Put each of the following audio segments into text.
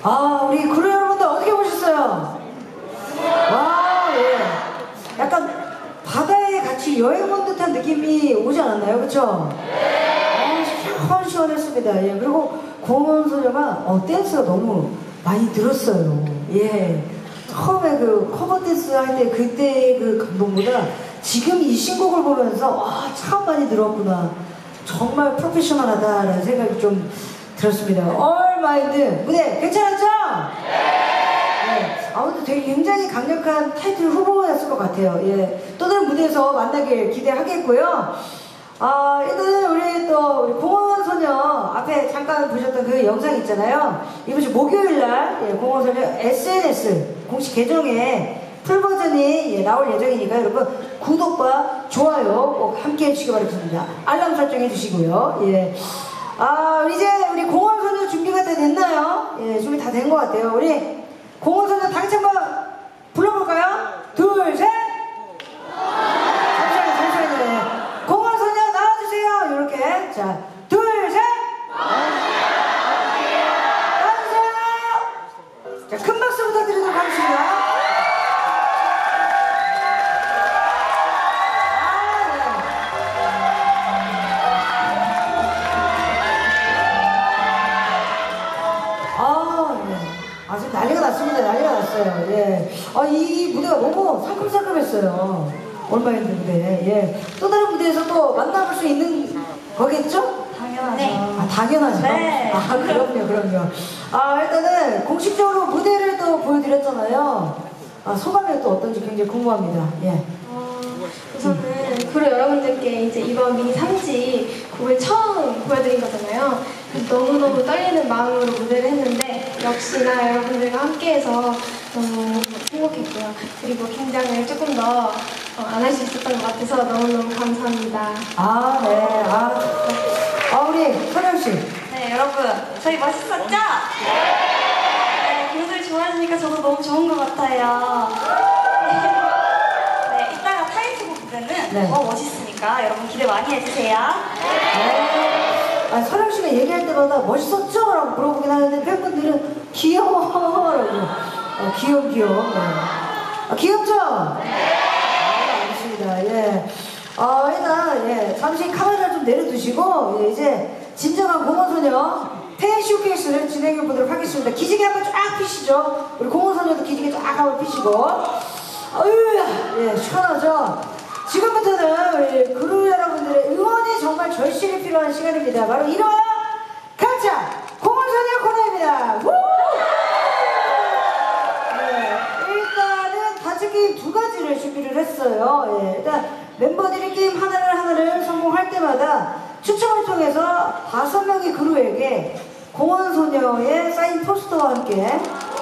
아, 우리 크루 여러분들 어떻게 보셨어요? 와, 예. 약간 바다에 같이 여행 온 듯한 느낌이 오지 않았나요? 그쵸? 아, 시원시원했습니다. 예. 그리고 공원소녀가 댄스가 너무 많이 늘었어요. 예. 처음에 그 커버 댄스 할 때 그때의 그 감동보다 지금 이 신곡을 보면서 와, 참 많이 늘었구나. 정말 프로페셔널하다라는 생각이 좀 들었습니다. 얼마인드 무대 괜찮았죠? 네. 아무튼 되게 굉장히 강력한 타이틀 후보였을 것 같아요. 예. 또 다른 무대에서 만나길 기대하겠고요. 일단은 우리 공원소녀 앞에 잠깐 보셨던 그 영상 있잖아요. 이번 주 목요일날 공원소녀 SNS 공식 계정에 풀버전이 나올 예정이니까 여러분 구독과 좋아요 꼭 함께 해주시기 바랍니다. 알람 설정해 주시고요. 예. 이제 우리 공원소녀 준비가 다 됐나요? 예, 준비 다 된 것 같아요. 우리 공원소녀 다 같이 한번 불러볼까요? 둘, 셋! 잠시만요. 공원소녀 나와주세요. 이렇게. 자, 둘, 셋! 나와주세요! 자, 큰 박수 부탁드리도록 하겠습니다. 지금 난리가 났습니다. 난리가 났어요. 예. 이 무대가 너무 상큼상큼했어요. 얼마인드 무대. 예. 또 다른 무대에서 또 만나볼 수 있는 거겠죠? 당연하죠. 네. 당연하죠. 네. 그럼요. 일단은 공식적으로 무대를 또 보여드렸잖아요. 소감이 또 어떤지 굉장히 궁금합니다. 예. 우선은 크루 여러분들께 이제 이번 미니 3집 곡을 처음 보여드린 거잖아요. 너무너무 떨리는 마음으로 무대를 했는데 역시나 여러분들과 함께해서 너무 행복했고요. 그리고 긴장을 조금 더 안 할 수 있었던 것 같아서 너무너무 감사합니다. 네. 우리 선영씨. 네, 여러분 저희 멋있었죠? 네, 분들 좋아해주니까 저도 너무 좋은 것 같아요. 네, 이따가 타이틀곡 무대는 더 멋있으니까 여러분 기대 많이 해주세요. 네. 선영씨가 얘기할 때마다 멋있었죠? 라고 물어보긴 하는데 팬분들은 귀여워 라고. 귀여워. 네. 귀엽죠? 알겠습니다. 예. 일단, 잠시 카메라를 좀 내려두시고, 이제 진정한 공원소녀 팬 쇼케이스를 진행해 보도록 하겠습니다. 기지개 한번 쫙 피시죠? 우리 공원소녀도 기지개 쫙 한번 피시고. 시원하죠? 지금부터는 우리 크루 여러분들의 응원이 정말 절실히 필요한 시간입니다. 바로 이뤄야 가자! 공원소녀 코너입니다. 일단은 단체 게임 2가지를 준비를 했어요. 일단 멤버들이 게임 하나를 성공할 때마다 추첨을 통해서 5명의 크루에게 공원소녀의 사인 포스터와 함께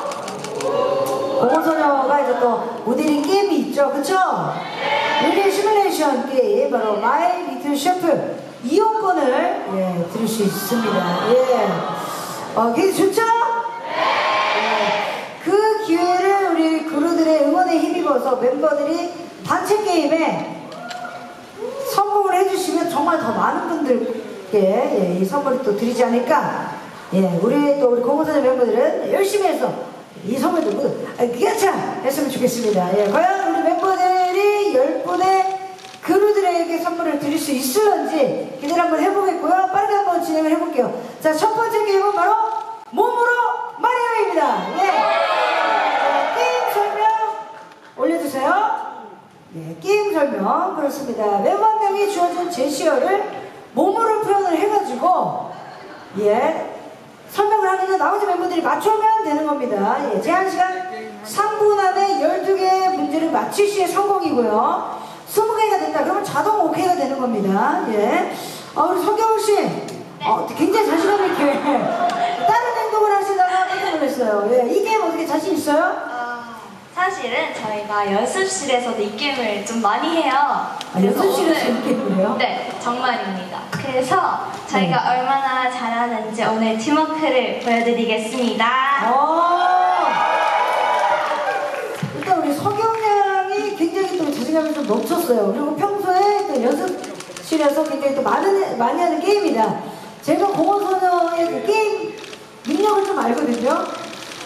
공원소녀가 이제 또 모델링 게임이 있죠. 그쵸? 리얼 시뮬레이션 게임 바로 마이 리틀 셰프 이용권을 드릴 수 있습니다. 굉장히 좋죠? 그 기회를 우리 크루들의 응원에 힘입어서 member들이 단체 게임에 성공을 해주시면 정말 더 많은 분들께 이 선물을 또 드리지 않을까. 우리 공원소녀 멤버들은 열심히 해서 이 선물도 모두 기가차 했으면 좋겠습니다. 과연 우리 멤버들이 10분의 크루들에게 선물을 드릴 수 있을런지 기대를 한번 해보겠고요. 빠르게 한번 진행을 해볼게요. 자, 첫 번째 게임은 바로 몸으로 마리오입니다. 게임 설명 올려주세요. 게임 설명 그렇습니다. 멤버 한 명이 주어진 제시어를 몸으로 표현을 해가지고 설명을 하면 나머지 멤버들이 맞추면 되는 겁니다. 제한 시간 3분 안에 12개의 문제를 맞출 시에 성공이고요. 20개가 됐다 그러면 자동 오케이가 되는 겁니다. 우리 서경씨 굉장히 자신감 있게 다른 행동을 하시다가 깜짝 놀랐어요. 이 게임 어떻게 자신 있어요? 사실은 저희가 연습실에서도 이 게임을 좀 많이 해요. 연습실에서 이 게임을 해요? 네, 정말입니다. 그래서 저희가 얼마나 잘하는지 오늘 팀워크를 보여드리겠습니다. 일단 우리 석영 양이 굉장히 또 자신감이 좀 넘쳤어요. 그리고 평소에 또 연습실에서 굉장히 또 많이 하는 게임이다. 제가 공원소녀의 그 게임 능력을 좀 알거든요.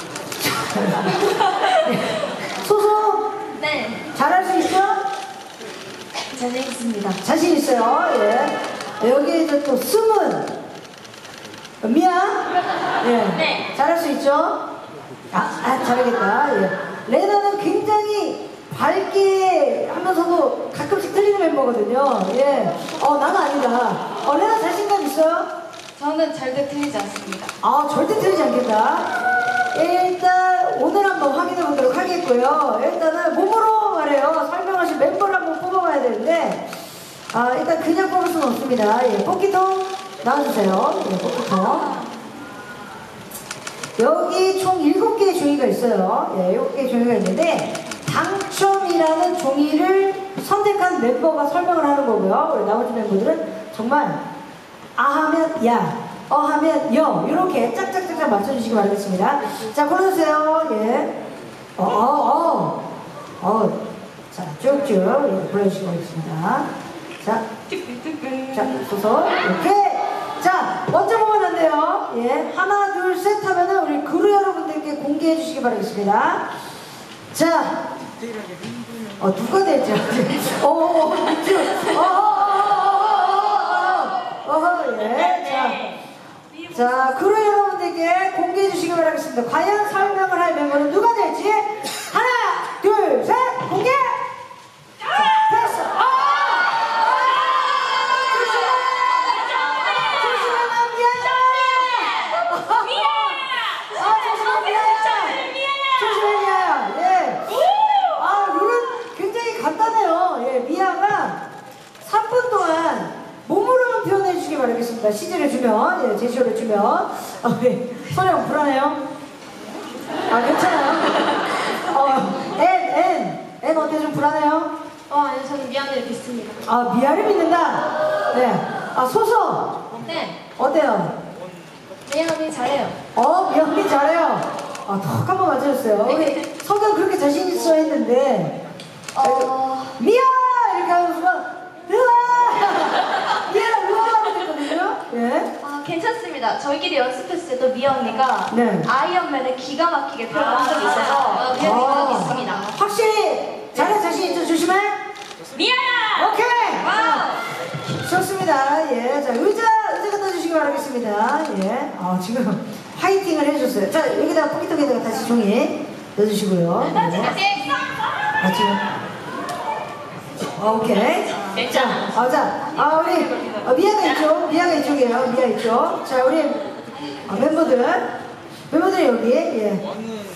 소소 네, 잘할 수 있어? 자신 있습니다. 자신 있어요. 예. 여기 이제 또 승은 미야. 예. 네. 잘할 수 있죠? 잘하겠다. 예. 레나는 굉장히 밝게 하면서도 가끔씩 틀리는 멤버거든요. 예. 나는 아니다. 레나 자신감 있어요? 저는 절대 틀리지 않습니다. 절대 틀리지 않겠다. 일단 오늘 한번 확인해 보도록 하겠고요. 일단은 몸으로 말해요. 설명하신 멤버를 한번 뽑아봐야 되는데, 일단 그냥 뽑을 수는 없습니다. 예, 뽑기통 나와주세요. 예, 뽑기통. 여기 총 7개의 종이가 있어요. 예, 7개의 종이가 있는데, 당첨이라는 종이를 선택한 멤버가 설명을 하는 거고요. 우리 나머지 멤버들은 정말 아 하면 야, 하면 여, 이렇게 짝짝짝짝 맞춰주시기 바라겠습니다. 자, 골라주세요. 예. 자, 쭉쭉 이렇게 골라주시기 바라겠습니다. 자, 소설 이렇게. 자, 먼저 보면 안 돼요. 예, 하나, 둘, 셋 하면은 우리 그루 여러분들께 공개해 주시기 바라겠습니다. 자, 누가 될지. 예. 자, 그루 여러분들께 공개해 주시기 바라겠습니다. 과연 설명을 할 멤버는 누가 될지. 하나, 둘, 셋, 공개! 됐어. 미아가 3분 동안 몸으로만 표현해 주시기 바라겠습니다. CG를 주면, 예, 제시어를 주면. 소영 불안해요? 괜찮아요? N 어때? 좀 불안해요? 아니요, 저는 미안해를 믿습니다. 미아를 믿는다? 네. 소소? 네, 어때요? 미안해 잘해요. 미아이 잘해요. 턱 한번 맞춰줬어요. 우리 성경 그렇게 자신 있어 했는데, 미아! 이렇게 하면서 으아 했거든요. 예. 괜찮습니다. 저희끼리 연습했을 때도 미아 언니가 네. 아이언맨을 기가 막히게 표현한 적이 있어서 미아 언니가 있습니다. 확실히 잘할 자신 있죠? 조심해. 미아야! 오케이. 와우! 좋습니다. 예. 자, 의자 갖다 주시기 바라겠습니다. 예. 지금 화이팅을 해주셨어요. 자, 여기다가 포기통에다가 다시 종이 넣어주시고요. 네. 지금. 오케이. 자, 우리 미아가 있죠? 미아가 이쪽이에요. 미아 있죠? 자, 우리 멤버들 여기. 예.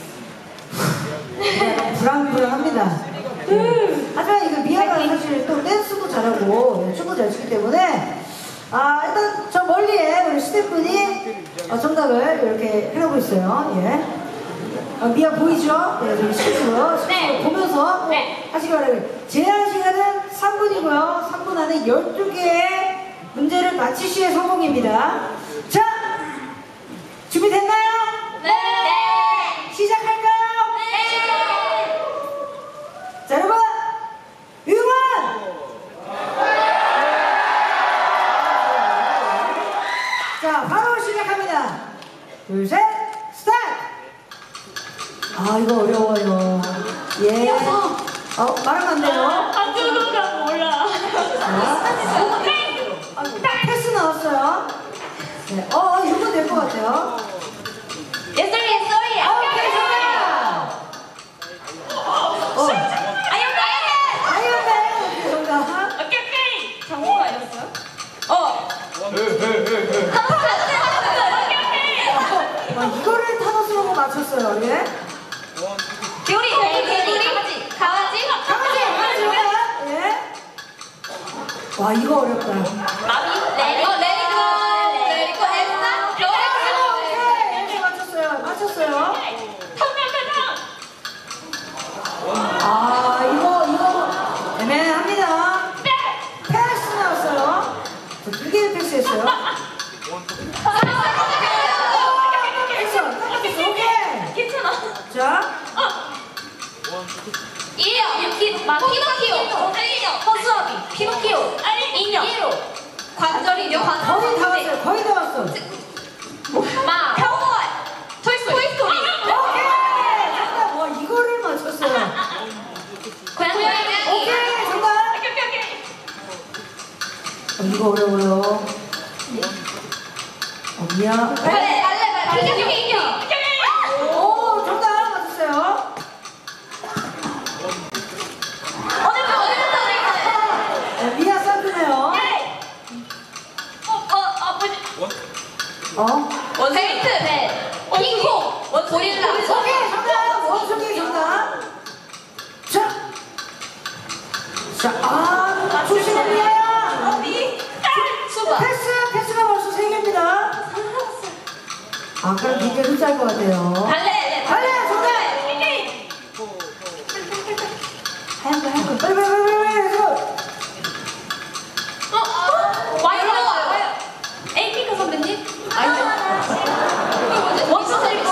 불안합니다. 하지만 이거 미아가 사실 또 댄스도 잘하고 춤도 잘 추기 때문에 일단 저 멀리에 우리 스태프분이 정답을 이렇게 해놓고 있어요. 예. 미아 보이죠? 네, 저기 실수로 보면서 하시기 바랍니다. 제한 시간은 3분이고요. 3분 안에 12개의 문제를 맞히시의 성공입니다. 자, 준비됐나요? 네! 시작할까요? 자, 여러분, 응원! 자, 바로 시작합니다. 둘, 셋, 스타트! 이거 어려워요. 예. 말하면 안 돼요. 누군가 몰라. 패스 나왔어요. 네. 이거 될 것 같아요. 예솔이. 오케이, 정답! 아이언맨! 오케이, 정답. 오케이. 장모가 아니었어요? 이거를 타노스로 맞췄어요, 예? 개구리. 강아지. 예? 와, 이거 어렵다. 레리코. 오케이, 맞췄어요. 이거 애매합니다. 패스 나왔어요. 저 2개의 패스했어요. 패스, 오케이. 괜찮아. 자, 피노키오. 인형. 관절인형. 거의 다 왔어. 평원. 토이스토리. 오케이! 발레. 이겨. 오, 정답 맞았어요. 미아 쌍크네요. 원데이트. 킹콩. 고릴라. 오케이, 정답. 원숭이 정답. 자, 조심해, 미아야. 수박. 패스가 벌써 3개입니다. 그럼 굉장히 흡사할 것 같아요. 발레. 정답. 빨리. 와요. 에이핑크 선배님? 아니죠. 원스 서비스.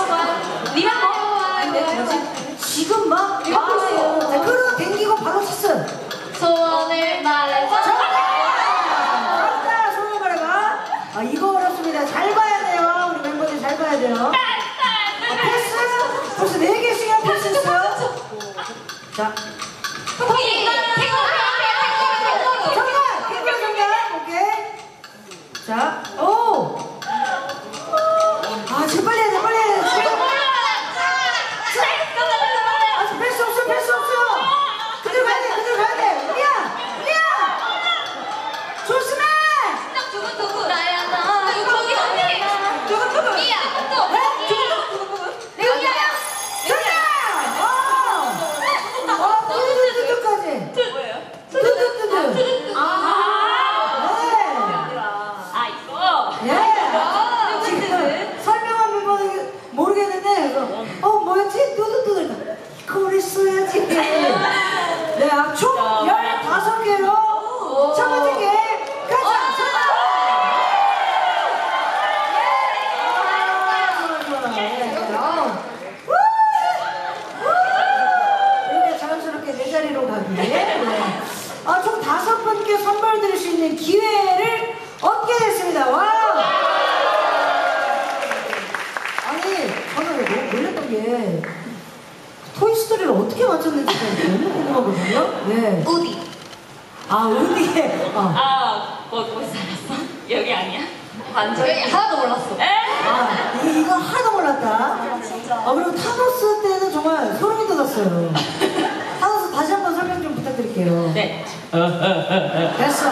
리멤버. 지금 막 자, 끌어 당기고 바로 키스. 소원을 말해서. 정답. 손을 말해봐. 이거 어렵습니다. 잘 봐야 돼요. 우리 멤버들 잘 봐야 돼요. 패스. 벌써 4개씩이나 패스했어요. 자. 정답! 오케이. 자, 오! 지금 빨리 해야 돼. 지금 패스 없어. 그대로 가야 돼. 미야! 조심해! 두구. 나야, 나. 거기 언니. 두구. 미야. 또. 뚜두두두까지. 뚜두두두. 지금 설명한 멤버는 모르겠는데, 뭐였지? 뚜두두두. 이거를 써야지. 네, 총 15개로 첫 번째 게임 가자! 이렇게 자연스럽게 내 자리로 가기. 네. 총 5분께 선물 드릴 수 있는 기회를 얻게 됐습니다. 와우! 저는 너무 놀랐던 게 토이스토리를 어떻게 맞췄는지 너무 궁금하거든요. 네. 우디. 우디. 거기서 알았어? 여기 아니야? 완전. 하나도 몰랐어. 이건 하나도 몰랐다. 그리고 타노스 때는 정말 소름이 돋았어요. 타노스 다시 한번 설명 좀 부탁드릴게요. 네. 됐어.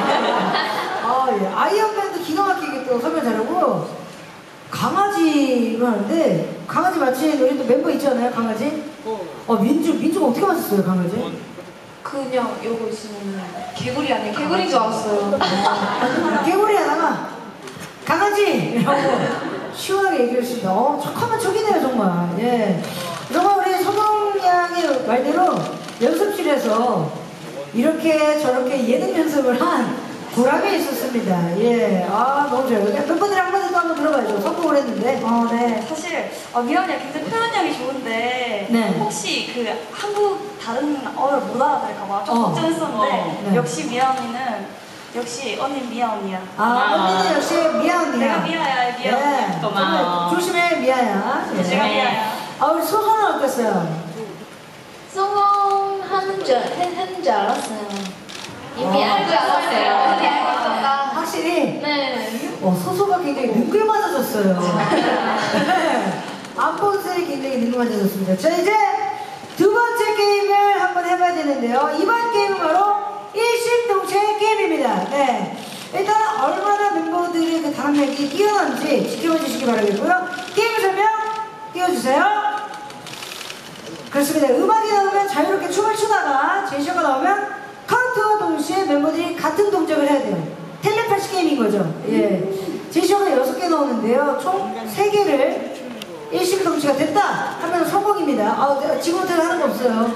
아이언맨도 기가 막히게 또 설명 잘하고, 강아지를 하는데, 강아지 맞힌 우리 또 멤버 있잖아요, 강아지? 민주가 어떻게 맞췄어요, 강아지? 그냥 요거 있으면 개구리 아니에요? 개구리인 줄 알았어요. 개구리 하다가 강아지! 라고 시원하게 얘기했습니다. 척하면 척이네요, 정말. 예. 정말 우리 서동 양의 말대로 연습실에서 이렇게 저렇게 예능 연습을 한 보람이 있었습니다. 예. 너무 좋아요. 멤버들이 한마디 또 한번 들어봐야죠. 성공을 했는데. 네. 사실 미연이가 굉장히 표현력이 좋은데 네. 혹시 한국 다른 어를 못 알아들을까봐 좀 걱정했었는데 네. 역시 미연이는 역시 언니 미아 언니야. 언니는 역시 미아 언니야. 내가 미아야, 미아 언니야. 고마워. 조심해, 미아야. 제가 미아야. 우리 소소는 어땠어요? 성공하는 줄 알았어요. 이미 알고 있었어요. 이미 알고 있었다. 확실히 네. 소소가 굉장히 능글맞아졌어요. 안본색이 굉장히 능글맞아졌습니다. 자, 이제 두 번째 게임을 한번 해봐야 되는데요. 이번 게임은 바로 일심동체 게임입니다. 네. 일단 얼마나 멤버들의 그 단합력이 뛰어난지 지켜봐 주시기 바라겠고요. 게임 설명 띄워주세요. 그렇습니다. 음악이 나오면 자유롭게 춤을 추다가 제시어가 나오면 카운트와 동시에 멤버들이 같은 동작을 해야 돼요. 텔레파시 게임인 거죠. 예. 제시어가 6개 나오는데요. 총 3개를 일심동체가 됐다 하면 성공입니다. 지금부터는 하는 거 없어요.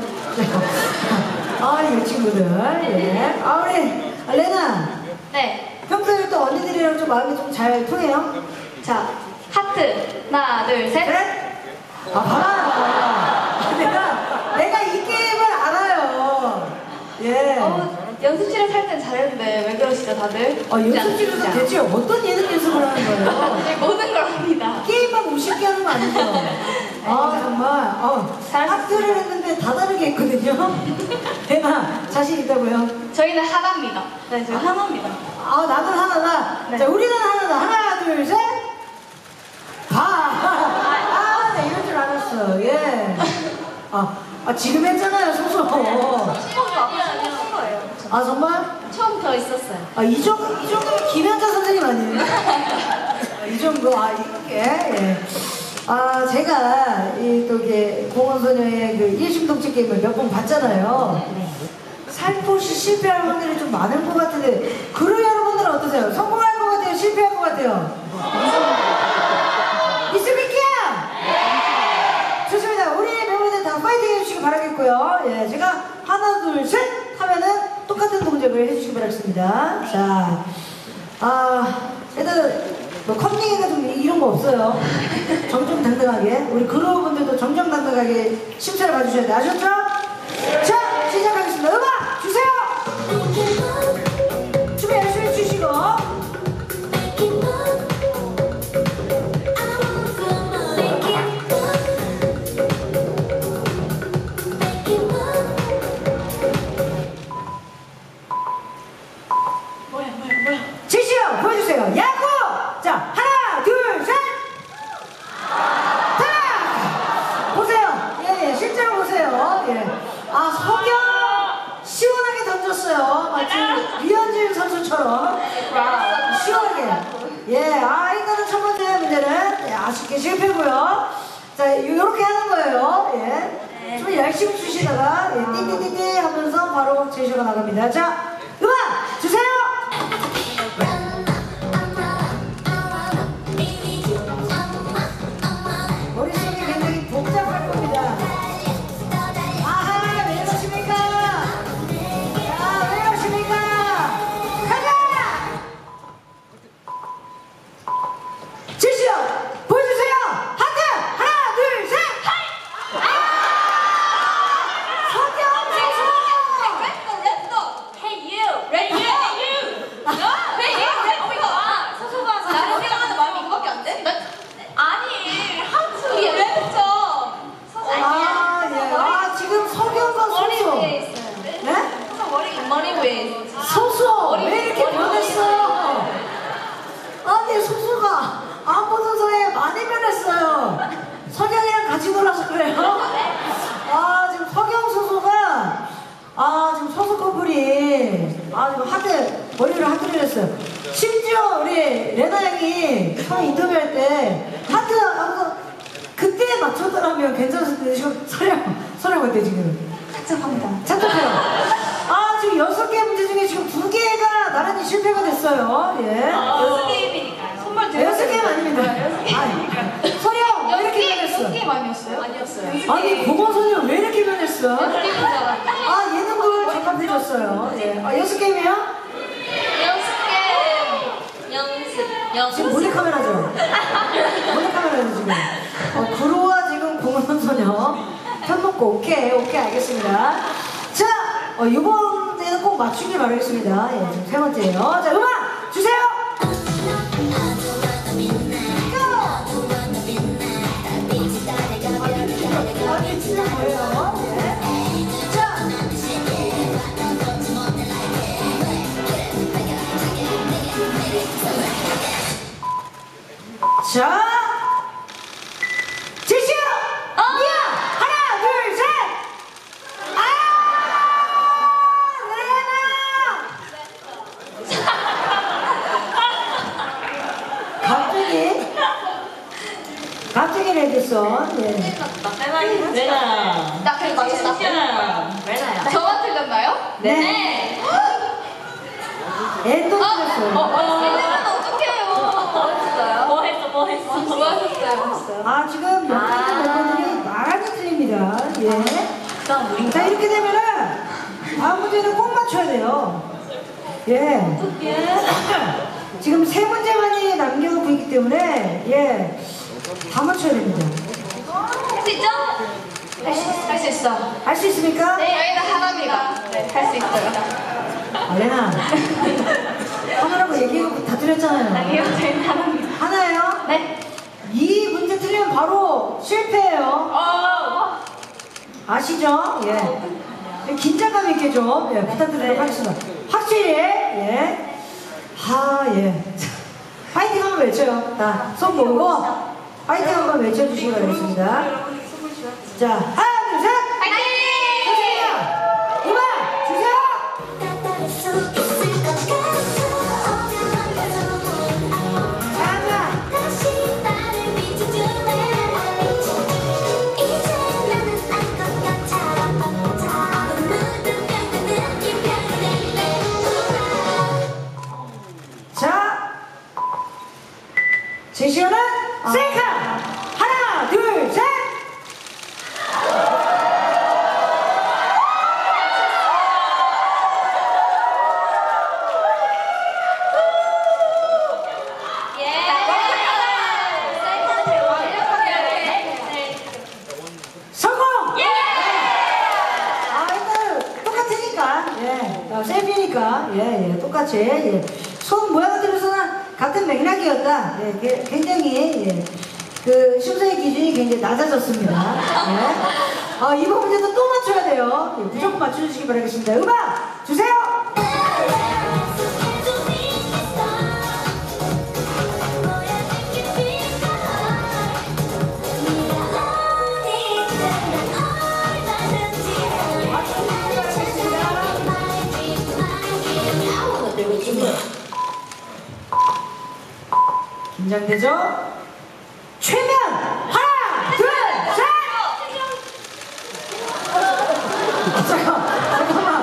이 친구들. 예. 우리 레나. 네. 평소에 또 언니들이랑 좀 마음이 좀 잘 통해요? 자, 하트. 하나, 둘, 셋. 봐라. 내가 이 게임을 알아요. 예. 연습실에 살 땐 잘했는데 왜 그러시죠 다들? 연습실에서 대체 어떤 예능 연습을 하는 거예요? 네, 모든 걸 합니다. 게임만 우습게 하는 거 아니죠? 정말. 하트를 했는데 다 다르게 했거든요. 대나 자신 있다고요? 저희는 하나입니다. 네, 저희 하나입니다. 나도 하나다. 네. 자, 우리는 하나다. 하나, 둘, 셋. 했어요. 예. 지금 했잖아요, 소소. 처음부터 아픈 거예요. 아, 정말? 처음부터 있었어요. 이 정도면 김현자 선생님 아니에요? 이 정도, 이렇게, 예. 제가, 또, 이게, 공원소녀의 그 일심동체 게임을 몇 번 봤잖아요. 살포시 실패할 확률이 좀 많은 것 같은데, 그루 여러분들은 어떠세요? 성공할 것 같아요? 실패할 것 같아요? 있습니까? 좋습니다. 우리 멤버들 다 파이팅 해주시기 바라겠고요. 예, 제가 하나, 둘, 셋 하면은 똑같은 동작을 해주시기 바라겠습니다. 자, 일단 뭐 컨닝이가 좀 이런 거 없어요. 정정당당하게 우리 그루분들도 정정당당하게 심사를 봐주셔야 돼. 아셨죠? 자, 시작하겠습니다. 음악 주세요. 준비 열심히 해주시고. 지시요 보여주세요. 야구. 자, 하나, 둘, 셋. 타. 보세요. 예, 실제로 보세요. 예. 석영 시원하게 던졌어요. 마치 류현진 선수처럼 시원하게. 예, 일단은 첫 번째 문제는 아쉽게 실패고요. 자, 이렇게 하는 거예요. 예. 좀 열심히 주시다가 띠띠띠띠 하면서 바로 제시가 나갑니다. 자, 음악 주세요. 머릿속이 굉장히 복잡할 겁니다. 왜 이러십니까? 왜 이러십니까? 가자! 제시요! 보여주세요! 하트! 하나, 둘, 셋! 석영 선수! Hey you! 소소가 나를 생각하는 마음이 이거밖에 안 돼? 아니, 하트! 우리 랩했죠? 지금 석영과 머리 소소. 위에 있어요. 네? 머리 위에 있어요. 소소! 왜 이렇게 변했어요? 소소가 안 보던 사이에 많이 변했어요. 석영이랑 같이 놀아서 그래요? 지금 석영 소소가 지금 소소 커플이 지금 머리를 하트를 했어요. 심지어 우리 레나 양이 처음 인터뷰할 때 하트 하면서 그때 맞췄더라면 괜찮았을 텐데 지금 서령 어때 지금? 착잡합니다. 착각해요. 지금 6개 문제 중에 지금 2개가 나란히 실패가 됐어요. 예. 6게임이니까요. 선물 6게임 아닙니다. 서령 왜 이렇게 변했어? 6게임 아니었어요? 아니었어요. 아니 공원소녀 왜 이렇게 변했어? 6게임인 줄 알았는데. 예능을 잠깐해줬어요. 예. 6게임이요? 6게임 연습. 지금 몰래카메라죠? 몰래카메라죠 지금. 그루와 지금 공원소녀 편 먹고 오케이 알겠습니다. 자, 이번에는 꼭 맞추길 바라겠습니다. 예, 지금 세 번째예요. 자, 음악 주세요. 자, 제시요. 미야, 하나, 둘, 셋. 레나. 갑자기 레드son. 예. 레나. 나 그래 맞췄어. 레나야. 저만 틀렸나요? 네. 앤도 틀렸어요. 레나는 어떡해요? 뭐 했어? 지금 옆에 멤버들이 많이 틀립니다. 예. 자, 이렇게 되면은 다음 문제는 꼭 맞춰야 돼요. 예. 지금 3문제만이 남겨놓고 있기 때문에 다 맞춰야 됩니다. 할 수 있죠? 할 수 있어. 할 수 있습니까? 네, 저희는 하나입니다. 네, 할 수 있어요. 레나. 하나라고 얘기해놓고 다 틀렸잖아요. 아니요, 저희는 하나입니다. 하나예요? 네. 이 문제 틀리면 바로 실패예요. 아시죠? 예. 긴장감 있게 좀 부탁드리도록 하겠습니다. 확실히 예. 파이팅 한번 외쳐요. 손 모으고 파이팅 한번 외쳐주시기 바라겠습니다. 자, 하나, 둘, 셋! 파이팅! 좋습니다. 음악 주세요! 자, 제시어는 셀카! 하나, 둘, 셋! 성공! 아, 일단 똑같으니까, 예, 셀피니까, 예, 똑같이, 예. 손 모양들에서는 같은 맥락이었다. 예, 굉장히, 예, 그 심사의 기준이 굉장히 낮아졌습니다. 예. 이번 문제도 또 맞춰야 돼요. 예, 무조건 맞춰주시기 바라겠습니다. 음악 주세요! 긴장되죠? 최면! 하나! 둘! 셋! 잠깐만.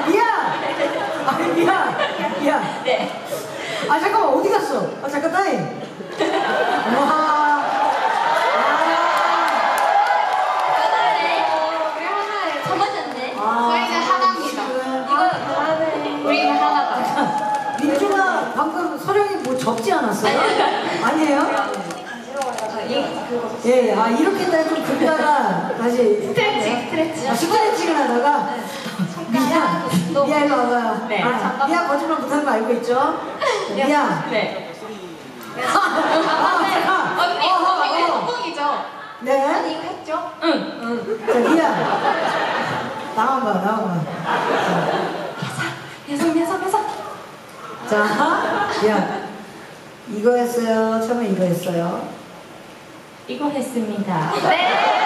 미안. 네. 잠깐만, 어디 갔어? 잠깐, 타임. 와. 저희는 하나입니다. 우리는 하나다. 민주가 방금 서령이 뭐 적지 않았어요? 아니에요? 예, 이렇게 딱 좀 긁다가 다시 스트레칭을 하다가 미안 일로 와봐요. 네. 미안 거짓말 못하는 거 알고 있죠? 미안. 네. 잠깐. 언니 성공이죠? 네. 이거 했죠? 응. 자, 미안. 나만 봐. 계속. 자, 미안. 이거 했어요. 처음에 이거 했어요. 이거 했습니다. 네.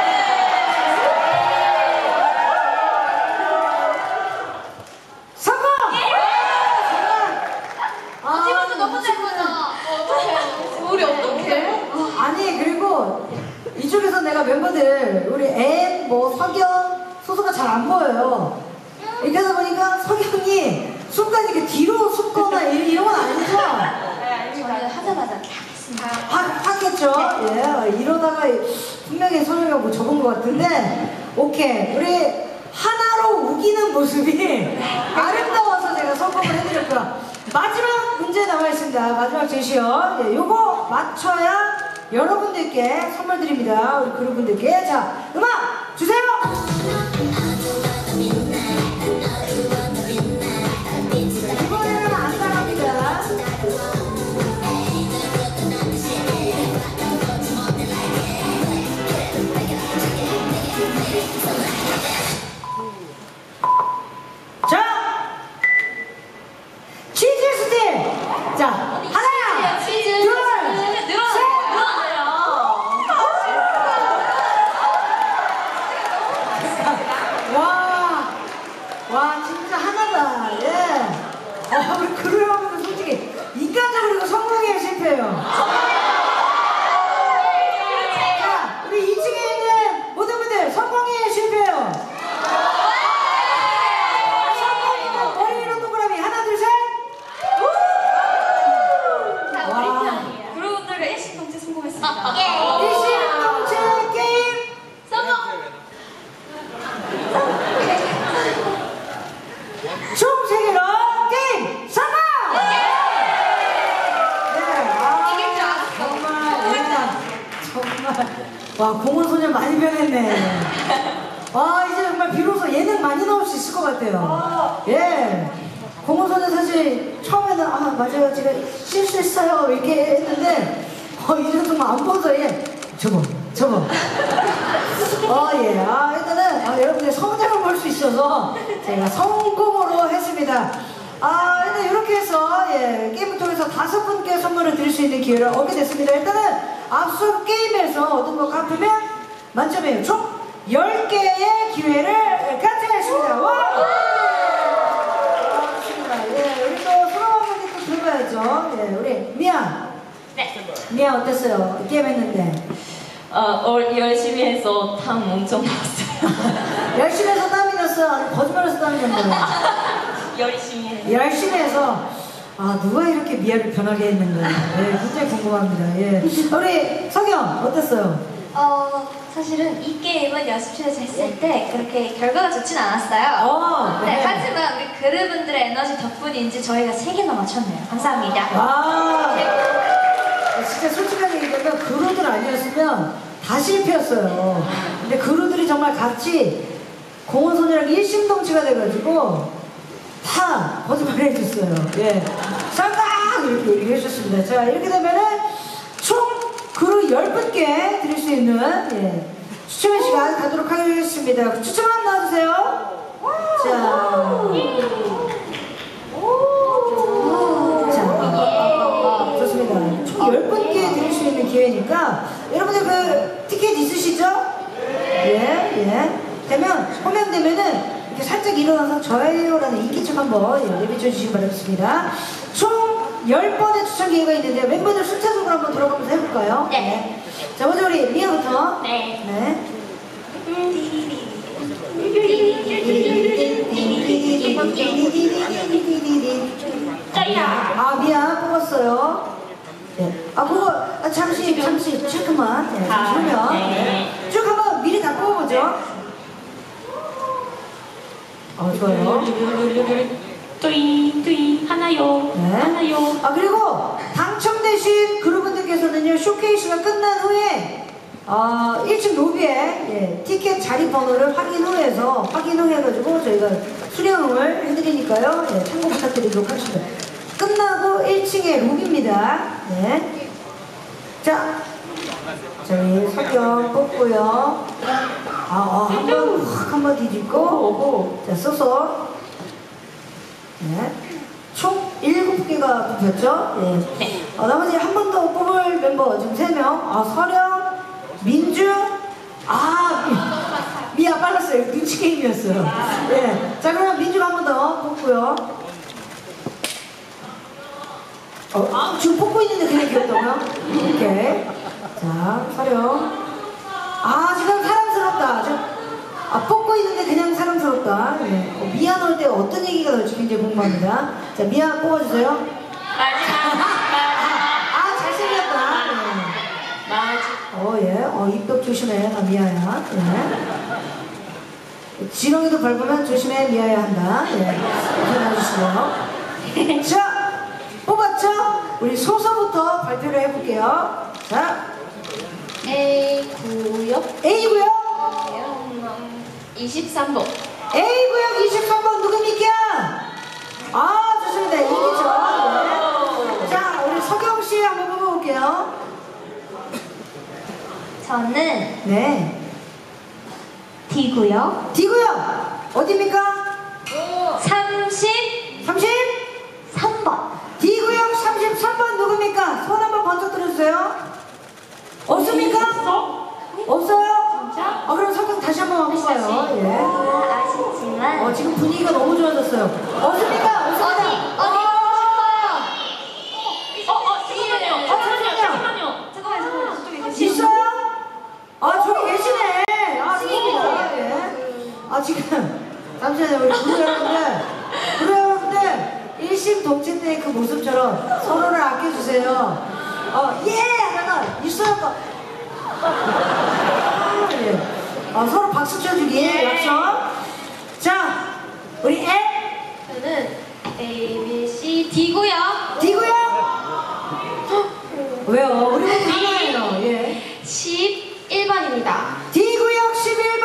성공! 마지막도 너무 잘 보자. 우리 어떡해? 아니, 그리고 이쪽에서 내가 멤버들 우리 앤, 석영, 소소가 잘 안 보여요. 이렇게 하다 보니까 석영이 순간 이렇게 뒤로 숨거나 이런 건 아니죠? 저는 하자마자 하겠죠? 예, 이러다가 분명히 소영이가 뭐 적은 것 같은데, 오케이. 우리 하나로 우기는 모습이 아름다워서 제가 성공을 해드렸고요. 마지막 문제 남아 있습니다. 마지막 제시어. 예, 요거 맞춰야 여러분들께 선물 드립니다. 우리 그룹분들께. 자, 음악 주세요! 이번에는 안 나갑니다. 자, 치즈 스틱. 자, 하나, 치즈. 둘, 늘어나요. 와, 진짜 하나다. 예. 우리 그루 형은 솔직히 인간적으로 이거 성공해야 실패해요. 자, 우리 2층에 있는 모든 분들 성공해야 실패해요. 성공이면 머리 위로 동그라미. 하나, 둘, 셋. 와. 그룹들과 일심동체 성공했습니다. 일심동체 게임. 총세계로 게임 성공! 이길 줄 알았어. 정말 와, 공원소년 많이 변했네. 이제 정말 비로소 예능 많이 나올 수 있을 것 같아요. 예, 공원소년 사실 처음에는 맞아요, 제가 실수했어요 이렇게 했는데 이제 정말 안 보서 접어. 예. 일단은 여러분들 성장을 볼 수 있어서 제가 성공으로 했습니다. 일단 이렇게 해서 게임을 통해서 5분께 선물을 드릴 수 있는 기회를 얻게 됐습니다. 일단은 앞서 게임에서 얻은 것 같으면 만점이에요. 총 10개의 기회를 같이 하십니다. 와! 좋습니다. 예, 우리 또 서로 한번 또 들어봐야죠. 예, 우리 미아. 네. 미아 어땠어요? 게임 했는데. 열심히 해서 탕 엄청 났어요. 열심히 해서 땀이 났어요? 아니면 거짓말해서 땀이 난 거예요? 열심히 해. 열심히 해서 누가 이렇게 미아를 변하게 했는가. 예, 굉장히 궁금합니다. 예. 우리 석영 어땠어요? 사실은 이 게임은 연습실에서 했을 때 그렇게 결과가 좋진 않았어요. 네. 네, 하지만 우리 그루분들의 에너지 덕분인지 저희가 3개나 맞췄네요. 감사합니다. 진짜 솔직하게 얘기하면 그루들 아니었으면 다 실패였어요. 근데 그루들이 정말 같이 공원소녀랑 일심동체가 돼가지고 다 거짓말을 해줬어요. 예. 쌍딱 이렇게 얘기를 해줬습니다. 자, 이렇게 되면은 총 그루 10분께 드릴 수 있는 추첨의 시간 가도록 하겠습니다. 추첨 한번 나와주세요. 자, 좋습니다. 총 10분께 드릴 수 있는 기회니까 여러분들 그 티켓 있으시죠? 예. 되면 호명되면은 이렇게 살짝 일어나서 저예요라는 인기척 한번 내비쳐 주시기 바라겠습니다. 총 10번의 추천 기회가 있는데 멤버들 순차적으로 한번 들어가면서 해볼까요? 네. 자, 먼저 우리 미아부터. 네. 미아 뽑았어요. 네. 그거 잠시 잠깐만. 네, 그러면 쭉 한번 미리 다 뽑아보죠. 좋아요. 뚜잉 하나요. 네. 하나요. 그리고 당첨되신 그룹분들께서는요, 쇼케이스가 끝난 후에 1층 로비에 티켓 자리 번호를 확인 후 해가지고 저희가 수령을 해드리니까요. 참고 부탁드리도록 하겠습니다. 끝나고 1층에 로비입니다. 네. 자, 저희 석영 뽑고요. 한번 뒤집고, 자, 써서. 네. 총 7개가 뽑혔죠? 예. 나머지 한 번 더 뽑을 멤버 지금 3명. 서령, 민주, 미아 빨랐어요. 눈치 게임이었어요. 예. 자, 그럼 민주가 한 번 더 뽑고요. 지금 뽑고 있는데 그냥 귀엽다고요? 오케이. 자, 서령. 지금 사랑스럽다. 뽑고 있는데 그냥 사랑스럽다. 예. 미아 넣을 때 어떤 얘기가 나올지 굉장히 궁금합니다. 자, 미아 뽑아주세요. 잘생겼다. 예. 입덕 조심해. 나 미아야. 예. 지렁이도 밟으면 조심해. 미아야 한다. 예. 표현해주시고요. 자, 뽑았죠? 우리 소서부터 발표를 해볼게요. 자, A구역? A구역 23번. A구역 23번 누굽니까? 좋습니다. 이기죠. 네. 자, 우리 석영씨 한번 뽑아볼게요. 저는 네. D구역 D구역 어디입니까? 33번. D구역 33번 누굽니까? 손 한번 번쩍 들어주세요. 없습니까? 없어요? 진짜? 그럼 석영 다시 한번 뽑아요. 예. 아쉽지만 지금 분위기가 너무 좋아졌어요. 없습니까? 없습니다. 잠깐만요. 저쪽에 계시. 있어요? 저기 계시네. 좋습니다. 예. 지금 잠시만요. 우리 구루 여러분들 일심동체 때 그 모습처럼 서로를 아껴주세요. 하다가 있어요. 예. 서로 박수 쳐주기 약속. 자, 우리 저는 A, B, C, D구역 D구역. 왜요? 우리 모두 하나예요. 예. 11번입니다. D구역 11번.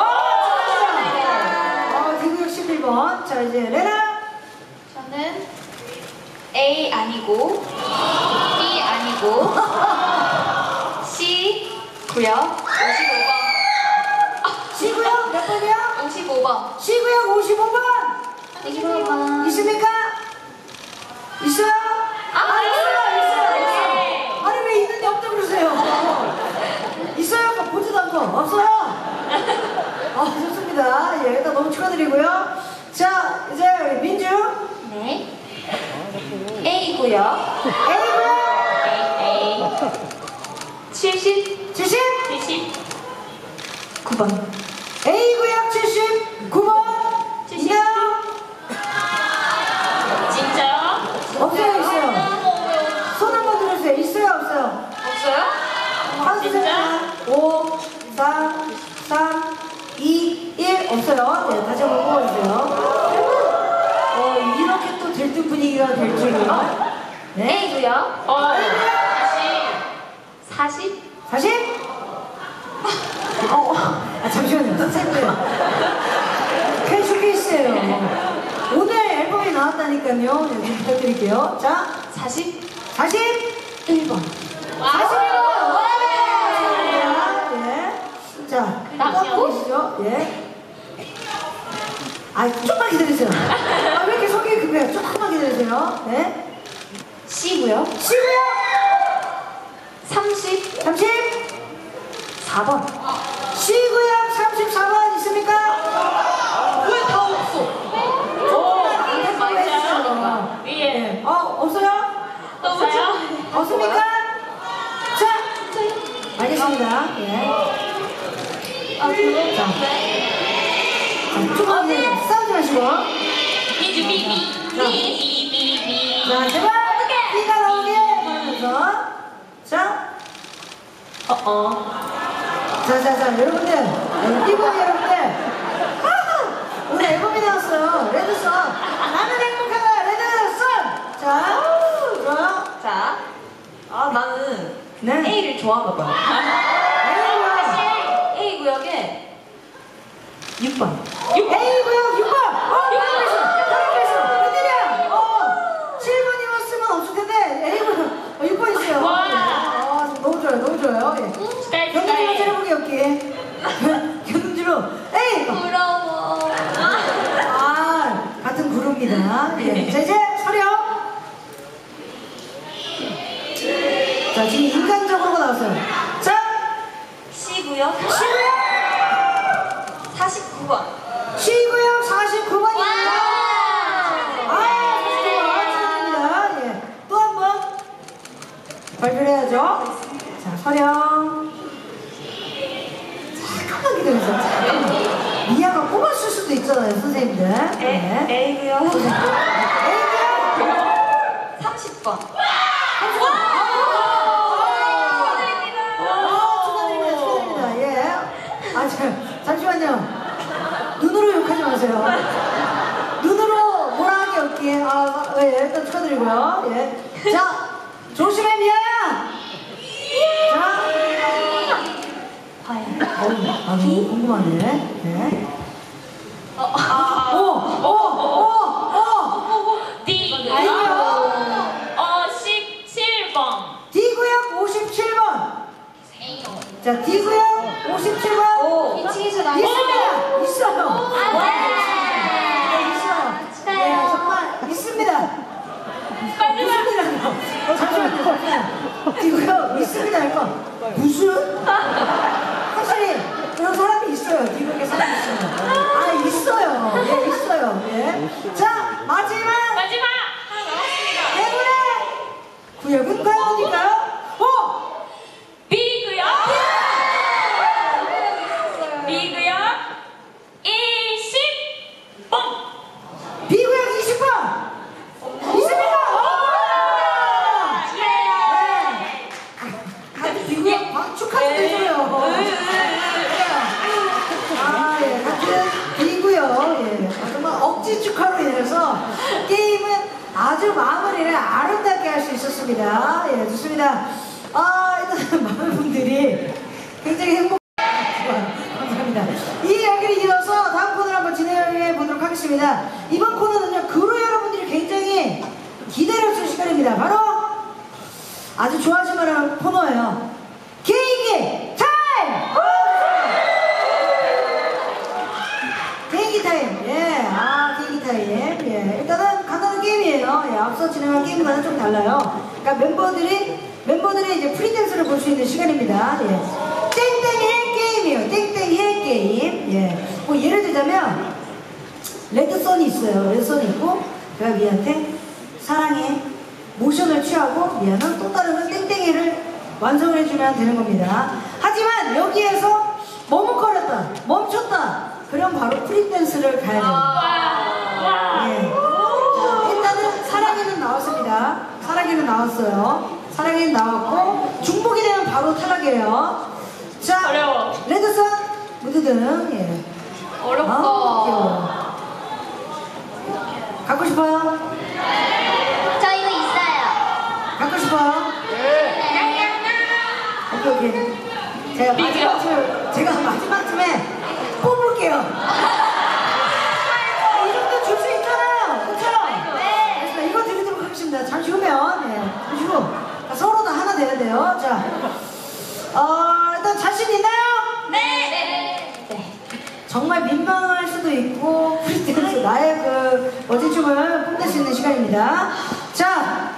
D구역 11번. 자, 이제 레나. 저는 A 아니고 B 아니고 C 구역 55번. C구역 몇 번이요? 55번. C구역 55번. 55번. 있습니까? 있어요? 있어요. 아니 왜 있는데 없다고 그러세요? 있어요? 보지도 않고 없어요? A구역. A구역 A. 70. 70 9번. A구역 79번 70. 있나요? 진짜요? 없어요 있어요 손 한번 들어주세요 있어요 없어요 없어요? 진짜? 5 4 3 2 1 없어요 네 다시 한번 뽑아주세요 이렇게 또 들뜬 분위기가 될 줄이요 네 A구역. 다시 40. 40 잠시만요 선생님들 쾌슈케이스예요 오늘 앨범이 나왔다니까요 네, 좀 부탁드릴게요 자 40. 41번 41번. 예. 자, 또 보이시죠? 예. 좀만 기다리세요. 왜 이렇게 속이 급해요? 조금만 기다리세요. 네. C구역. C고요. 30. 34번. C구역 34번 있습니까? 왜 다 없어? 조금만 해주세요. 위에. 없어요? 없어요? 없습니까? 자, 알겠습니다. 예. 조금만 기다리세요. 싸우지 마시고. 자, 제발 B가 나오게 하면서 자, 여러분들, B보이 여러분들, 오늘 앨범이 나왔어요. 레드썬. 나는 행복하다. 레드썬. 자, 좋아요. 자, 나는 네. A를 좋아하나 봐요. A구역 A구역에 6번. A구역 6번. 6번 있어. 웬일이야? 7번이었으면 없을 텐데 A구역 6번 있어요. 와. 너무 좋아요. 너무 좋아요. 예. 경동주로 째려보기 없기. 경동주로 에이! 부러워. 같은 구루입니다. 예. 자, 이제 서령. 자, 지금 인간적으로 나왔어요. 자, C구역 C구역 49번. C구역 49번입니다. 49번 축하드립니다. 예. 또 한 번 발표를 해야죠. 자, 서령. 잠깐만 기다려주세요. 잠깐만. 미아가 뽑았을 수도 있잖아요, 선생님들. 네. A구역 A구역 30번. 축하드립니다. 예. 잠시만요. 눈으로 욕하지 마세요. 눈으로 뭐라 하기 없기. 예, 일단 축하드리고요. 예. 자, 조심해, 미아야! 자. 너무 궁금하네. 네. D구역. 17번. D구역 57번. 자, D구역 57번. 2층에서 나온. 있습니다. 있어요. 네. 있어요. 축하해요. 네, 정말 있습니다. 있습니다요. 잠시만요. D구역 있습니다. 이거 무슨? 확실히 이런 사람이 있어요. D구역에 사람이 있어요. 있어요. 예, 있어요. 예. 자, 마지막 대구의 구역은 과연 어딜까요? B구역. B구역 20번. B구역 20번! 있습니까? 네. 같은 B구역 축하드려요. 예, 같은 B구역. 예. 정말 억지 축하로 인해서 게임은 아주 마무리를 아름답게 할 수 있었습니다. 예, 좋습니다. 일단 많은 분들이 굉장히 감사합니다. 이 이야기를 이어서 다음 코너를 한번 진행해 보도록 하겠습니다. 이번 코너는요, 그루 여러분들이 굉장히 기다려주는 시간입니다. 바로 아주 좋아하실 만한 코너예요. 개인기 타임! 개인기 타임. 예, 개인기 타임. 예, 일단은 간단한 게임이에요. 예, 앞서 진행한 게임과는 좀 달라요. 그러니까 멤버들이 이제 프리댄스를 볼 수 있는 시간입니다. 예. 땡땡이 헬 게임이에요. 땡땡이 헬 게임. 예. 뭐 예를 들자면 레드선이 있어요. 레드선이 있고 제가 미한테 사랑해. 모션을 취하고 미안은 또 다른 땡땡이를 완성을 해주면 되는 겁니다. 하지만 여기에서 머뭇거렸다, 멈췄다, 그럼 바로 프리댄스를 가야 됩니다. 예. 자, 일단은 사랑이는 나왔습니다. 사랑이는 나왔어요. 사랑이는 나왔고 중복이 되면 바로 탈락이에요. 자, 어려워. 레드선 무드등. 예. 어렵다. 아, 귀여워. 갖고 싶어요? 저 이거 있어요. 갖고 싶어요? 오케이. 제가 마지막쯤에 뽑을게요. 이 정도 줄 수 있잖아요. 그렇죠? 네. 알겠습니다. 이거 드리도록 하겠습니다. 잠시 후면. 네. 잠시 후. 서로 다 하나 돼야 돼요. 자, 일단 자신 있나요? 네. 정말 민망할 수도 있고 프리댄스 나의 그 멋진 춤을 뽐낼 수 있는 시간입니다. 자,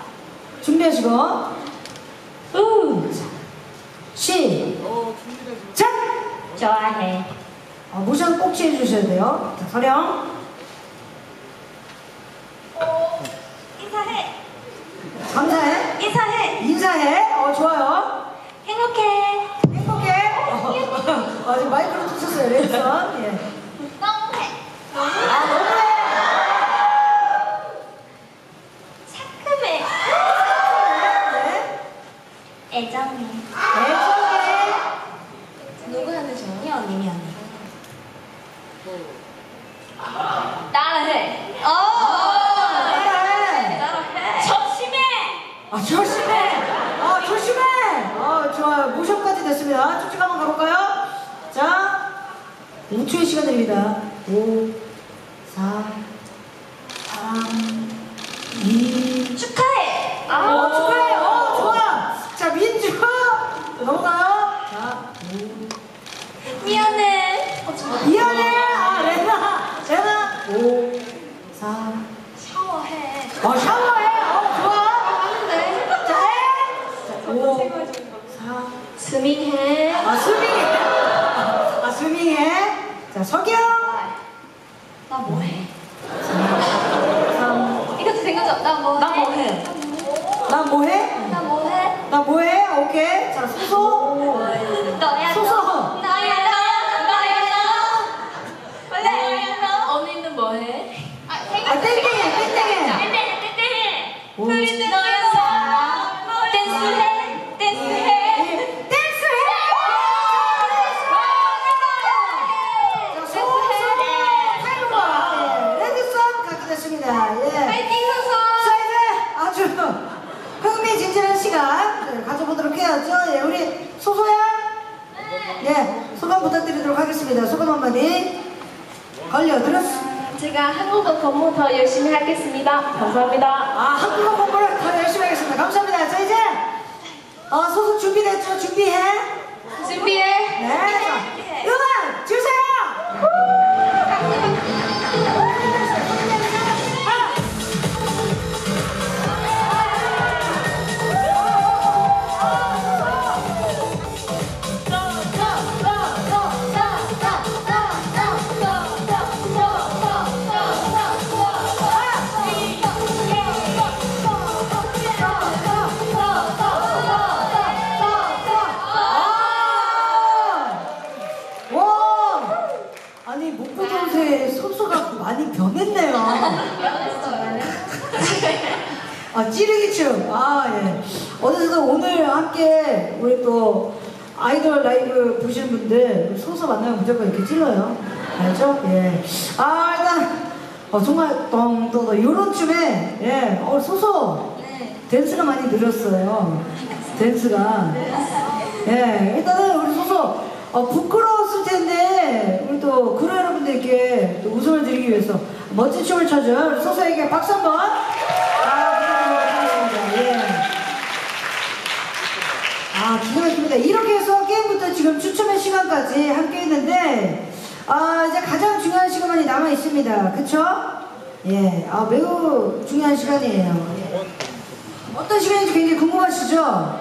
준비하시고 시작! 좋아해. 모션 꼭 취해주셔야 돼요. 자, 서령 인사해. 감사해. 인사해. 좋아요. 행복해. 행복해. 지금 마이크로 tus었어요. 레드선. 예. 너무해. 너무해. 상큼해. 네. 애정해. 애정해. 누구 하는 중이야? 언니 언니. 나를 해. 네. 나를 해. 조심해. 조심해! 조심해! 좋아요. 모션까지 됐습니다. 쭉쭉 한번 가볼까요? 자, 5초의 시간 드립니다. 5, 4, 3, 2. 축하해. 축하해! 좋아! 자, 민주! 넘어가요. 자, 미안해. 미안해! 레나! 5, 4. 샤워해. 샤워해! 좋아! 하는데. 자, 5, 4. 스밍해. 스밍해. 스밍해. 자, 석영. 나 뭐해? 3. 이것도 생각나. 나 뭐해? 나 뭐해? 나 뭐해? 나 뭐해? 나 뭐해? 오케이. 자, 소소. 너야 소소. 너. 너야 너. 너야 너. 언니는 뭐해? 땡땡해. 오. 너야 너. 댄스해. 댄스해. 자, 소소. 타이머. 레드선 갖게 됐습니다. 예. 파이팅 소소. 자, 이제 아주 흥미진진한 시간 가져보도록 해야죠. 예, 우리 소소야. 예, 소감 부탁드리도록 하겠습니다. 소감 한마디. 걸려들었어. 제가 한국어 공부 더 열심히 하겠습니다. 감사합니다. 한국어 공부를 더 열심히 하겠습니다. 감사합니다. 자, 이제 소속 준비됐죠? 준비해. 준비해. 네. 자, 음악 주세요. 아니 목포동세 소소가 많이 변했네요. 찌르기춤. 예. 어느새도 오늘 함께 우리 또 아이돌 라이브 보시는 분들 소소 만나면 무조건 이렇게 찔러요. 알죠? 예. 일단 정말 똥똥똥 이런 춤에 소소 댄스가 많이 늘었어요. 댄스가. 예. 일단은 우리 소소 부끄러웠을 텐데 우리 또 그루 여러분들께 또 웃음을 드리기 위해서 멋진 춤을 춰준 우리 소소에게 박수 한번 부탁드리도록 하겠습니다. 예. 기가 막힙니다. 이렇게 해서 게임부터 지금 추첨의 시간까지 함께 했는데 이제 가장 중요한 시간이 남아 있습니다. 그쵸? 예. 매우 중요한 시간이에요. 어떤 시간인지 굉장히 궁금하시죠?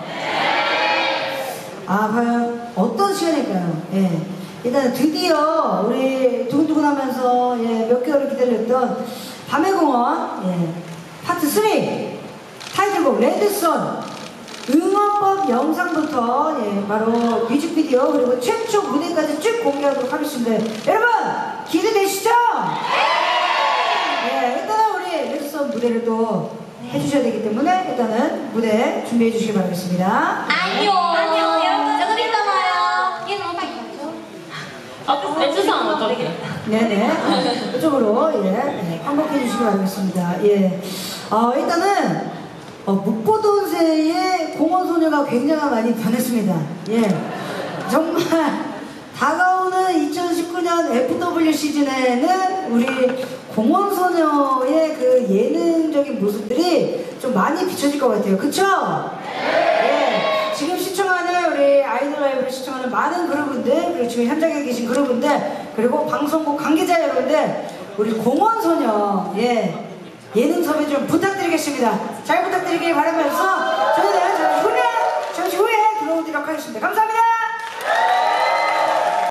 과연 어떤 시간일까요? 예. 일단 드디어 우리 두근두근 하면서 몇 개월을 기다렸던 밤의 공원 파트 3 타이틀곡 레드선 응원법 영상부터 바로 뮤직비디오 그리고 최초 무대까지 쭉 공개하도록 하겠습니다. 여러분 기대되시죠? 네, 일단은 우리 레드선 무대를 또 해주셔야 되기 때문에 일단은 무대 준비해 주시기 바라겠습니다. 안녕 여러분 조금 이따 봐요. 얘는 어떻게 레드선 어떻게? 네네. 이쪽으로 항복해 주시기 바라겠습니다. 일단은 묵보돈세의 공원소녀가 굉장히 많이 변했습니다. 정말 다가오는 2019년 FW 시즌에는 우리 공원소녀의 그 예능적인 모습들이 좀 많이 비춰질 것 같아요. 그쵸? 지금 시청하는 우리 아이돌 라이브를 시청하는 많은 그룹분들 그리고 지금 현장에 계신 그룹분들 그리고 방송국 관계자 여러분들 우리 공원소녀 예능 섭외 좀 부탁드리겠습니다. 잘 부탁드리길 바라면서